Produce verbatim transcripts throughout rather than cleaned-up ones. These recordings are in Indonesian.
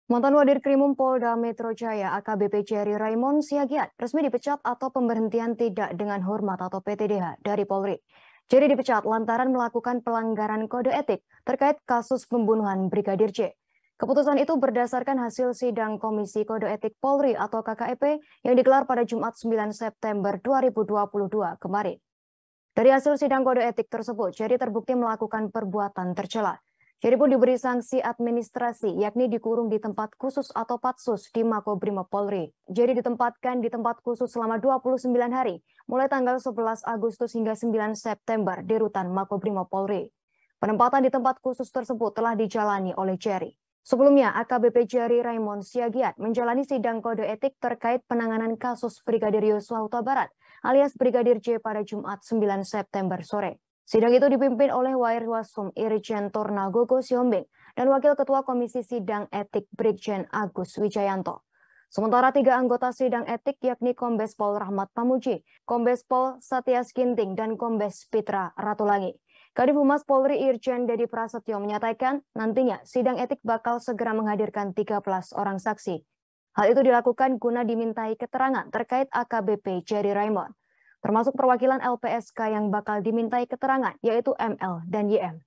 Mantan Wadir Krimum Polda Metro Jaya A K B P Jerry Raymond Siagiat resmi dipecat atau pemberhentian tidak dengan hormat atau P T D H dari Polri. Jerry dipecat lantaran melakukan pelanggaran kode etik terkait kasus pembunuhan Brigadir J. Keputusan itu berdasarkan hasil sidang Komisi Kode Etik Polri atau K K E P yang digelar pada Jumat sembilan September dua ribu dua puluh dua kemarin. Dari hasil sidang kode etik tersebut, Jerry terbukti melakukan perbuatan tercela. Jerry pun diberi sanksi administrasi, yakni dikurung di tempat khusus atau Patsus di Makobrimob Polri. Jerry ditempatkan di tempat khusus selama dua puluh sembilan hari, mulai tanggal sebelas Agustus hingga sembilan September di Rutan Makobrimob Polri. Penempatan di tempat khusus tersebut telah dijalani oleh Jerry. Sebelumnya, A K B P Jerry Raymond Siagiat menjalani sidang kode etik terkait penanganan kasus Brigadir Yosua Huta Barat alias Brigadir J pada Jumat sembilan September sore. Sidang itu dipimpin oleh Wairwasum Irjen Tornagogo Siombing dan Wakil Ketua Komisi Sidang Etik Brigjen Agus Wijayanto. Sementara tiga anggota sidang etik yakni Kombes Pol Rahmat Pamuji, Kombes Pol Satyas Ginting, dan Kombes Pitra Ratulangi. Kadif Humas Polri Irjen Dedi Prasetyo menyatakan nantinya sidang etik bakal segera menghadirkan tiga belas orang saksi. Hal itu dilakukan guna dimintai keterangan terkait A K B P Jerry Raymond, termasuk perwakilan L P S K yang bakal dimintai keterangan, yaitu M L dan Y M.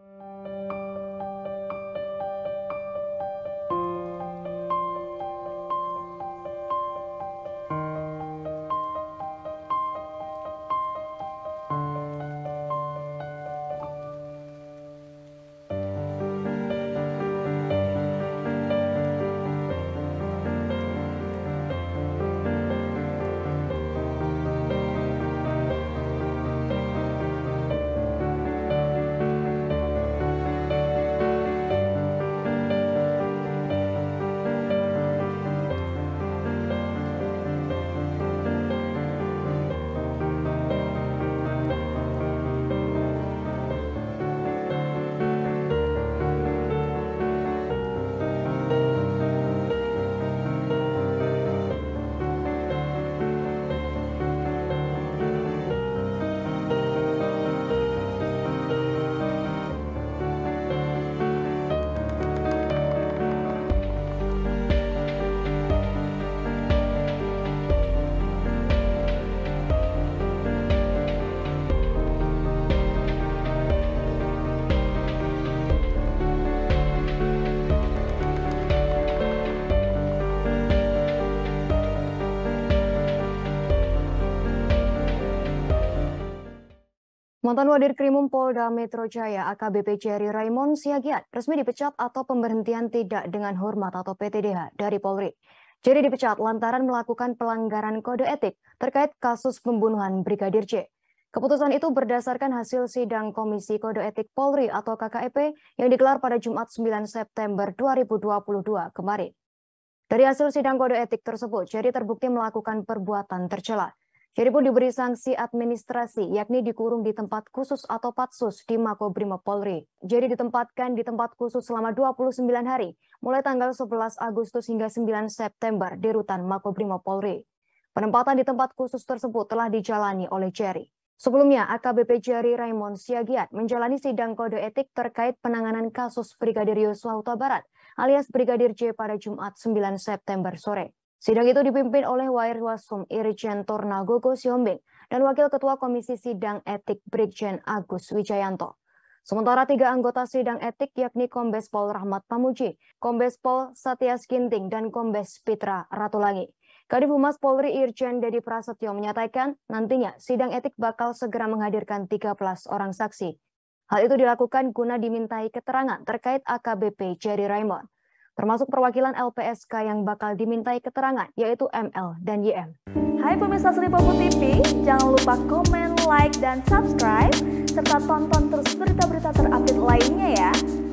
Mantan Wadir Krimum Polda Metro Jaya A K B P Jerry Raymond Siagiat resmi dipecat atau pemberhentian tidak dengan hormat atau P T D H dari Polri. Jerry dipecat lantaran melakukan pelanggaran kode etik terkait kasus pembunuhan Brigadir J. Keputusan itu berdasarkan hasil sidang Komisi Kode Etik Polri atau K K E P yang digelar pada Jumat sembilan September dua ribu dua puluh dua kemarin. Dari hasil sidang kode etik tersebut, Jerry terbukti melakukan perbuatan tercela. Jerry pun diberi sanksi administrasi, yakni dikurung di tempat khusus atau Patsus di Makobrimob Polri. Jerry ditempatkan di tempat khusus selama dua puluh sembilan hari, mulai tanggal sebelas Agustus hingga sembilan September di Rutan Makobrimob Polri. Penempatan di tempat khusus tersebut telah dijalani oleh Jerry. Sebelumnya, A K B P Jerry Raymond Siagiat menjalani sidang kode etik terkait penanganan kasus Brigadir Yosua Huta Barat alias Brigadir J pada Jumat sembilan September sore. Sidang itu dipimpin oleh Wairwasum Irjen Tornagogo Siombing dan Wakil Ketua Komisi Sidang Etik Brigjen Agus Wijayanto. Sementara tiga anggota sidang etik yakni Kombes Pol Rahmat Pamuji, Kombes Pol Satyas Ginting, dan Kombes Pitra Ratulangi. Kadif Humas Polri Irjen Dedi Prasetyo menyatakan nantinya sidang etik bakal segera menghadirkan tiga belas orang saksi. Hal itu dilakukan guna dimintai keterangan terkait A K B P Jerry Raymond, termasuk perwakilan L P S K yang bakal dimintai keterangan, yaitu M L dan Y M. Hai pemirsa Sripopo T V, jangan lupa komen, like, dan subscribe, serta tonton terus berita-berita terupdate lainnya ya.